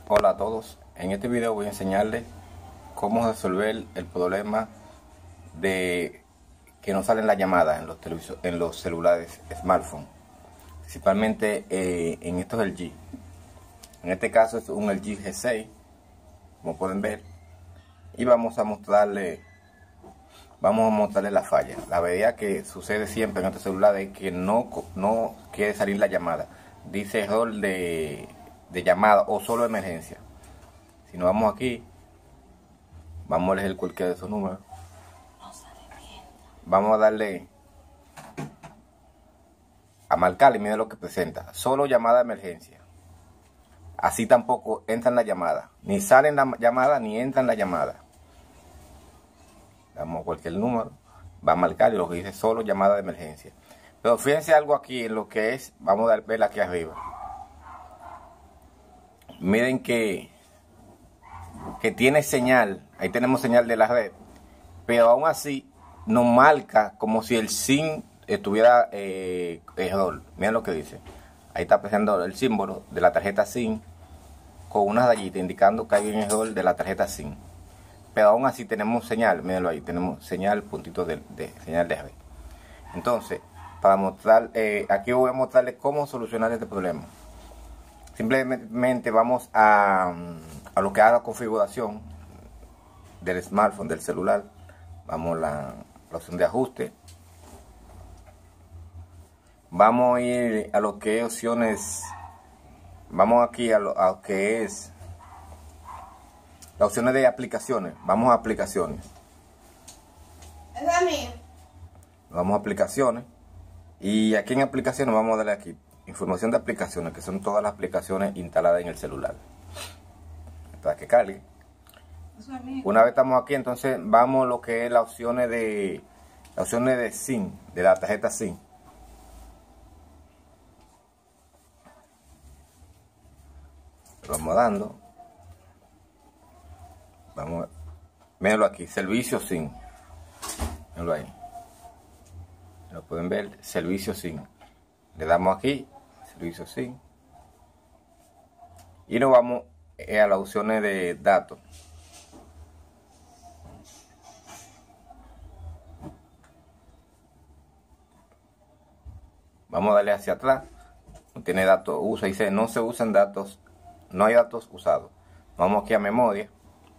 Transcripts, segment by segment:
Hola a todos, en este video voy a enseñarles cómo resolver el problema de que no salen las llamadas en los celulares smartphone, principalmente en estos LG. En este caso es un LG G6, como pueden ver, y vamos a mostrarle la falla. La avería que sucede siempre en estos celulares es que no quiere salir la llamada, dice error de llamada o solo emergencia. Si nos vamos aquí, vamos a elegir cualquiera de esos números. Vamos a darle a marcar y mira lo que presenta. Solo llamada de emergencia. Así tampoco entran las llamadas. Ni salen la llamada ni entran la llamada. Damos cualquier número. Va a marcar y lo que dice solo llamada de emergencia. Pero fíjense algo aquí en lo que es. Vamos a ver aquí arriba. Miren que tiene señal. Ahí tenemos señal de la red. Pero aún así nos marca como si el SIM estuviera error. Miren lo que dice. Ahí está presentando el símbolo de la tarjeta SIM con una rayita indicando que hay un error de la tarjeta SIM. Pero aún así tenemos señal. Mírenlo ahí. Tenemos señal, puntito de señal de red. Entonces, para mostrar, aquí voy a mostrarles cómo solucionar este problema. Simplemente vamos a lo que haga la configuración del smartphone, del celular. Vamos a la opción de ajuste. Vamos a ir a lo que es opciones. Vamos aquí a lo que es las opciones de aplicaciones. Vamos a aplicaciones. Vamos a aplicaciones. Y aquí en aplicaciones vamos a darle aquí información de aplicaciones, que son todas las aplicaciones instaladas en el celular. Para que cargue. Una vez estamos aquí, entonces vamos a lo que es las opciones de SIM, de la tarjeta SIM. Vamos dando. Vamos, mírenlo aquí, servicio SIM. Mírenlo ahí. Lo pueden ver, servicio SIM. Le damos aquí, servicio SIM. Y nos vamos a las opciones de datos. Vamos a darle hacia atrás. No tiene datos, dice no se usan datos, no hay datos usados. Vamos aquí a memoria.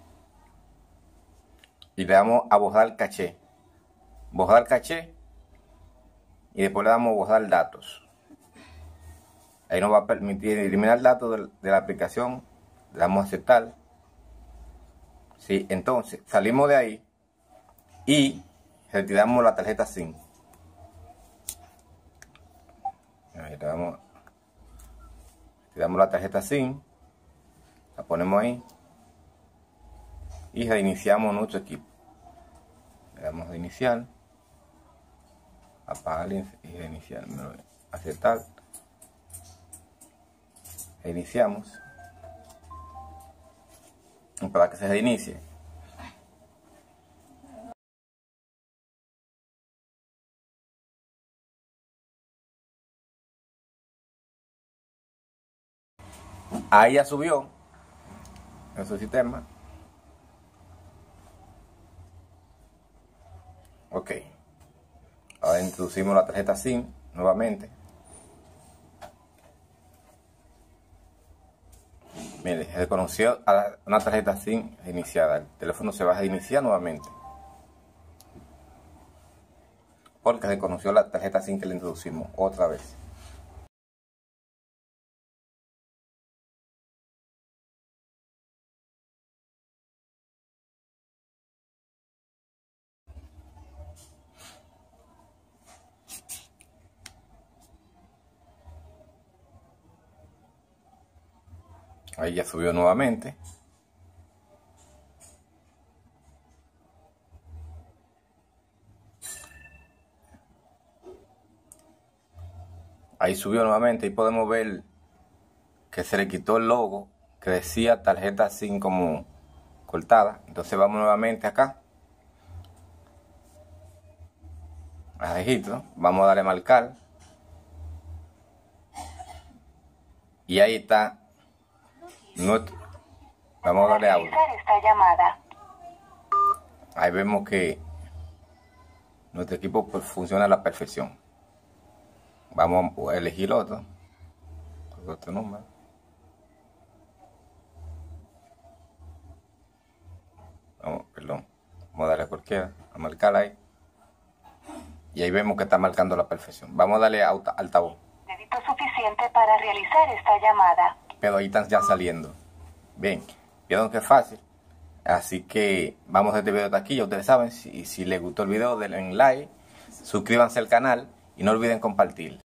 Y le damos a borrar caché. Borrar caché. Y después le damos a borrar datos. Ahí nos va a permitir eliminar datos de la aplicación. Le damos a aceptar. Sí, entonces salimos de ahí. Y retiramos la tarjeta SIM. Ahí retiramos la tarjeta SIM. La ponemos ahí. Y reiniciamos nuestro equipo. Le damos a iniciar. Apagar y reiniciar. Aceptar. Reiniciamos. Para que se reinicie. Ahí ya subió en su sistema. Ok. Ahora introducimos la tarjeta SIM nuevamente. Mire, reconoció a una tarjeta SIM iniciada. El teléfono se va a reiniciar nuevamente. Porque reconoció la tarjeta SIM que le introducimos otra vez. Ahí ya subió nuevamente. Ahí subió nuevamente y podemos ver que se le quitó el logo que decía tarjeta SIM como cortada. Entonces vamos nuevamente acá a registro. Vamos a darle a marcar. Y ahí está Vamos a darle audio. Esta llamada. Ahí vemos que nuestro equipo pues, funciona a la perfección. Vamos a elegir otro número. Perdón. Vamos a darle a cualquiera, a marcar ahí. Y ahí vemos que está marcando a la perfección. Vamos a darle a altavoz. Dedito suficiente para realizar esta llamada. Pero ahí están ya saliendo. Bien, vieron que es fácil. Así que vamos a este video de aquí. Ya ustedes saben, si les gustó el video, denle like, suscríbanse al canal y no olviden compartir.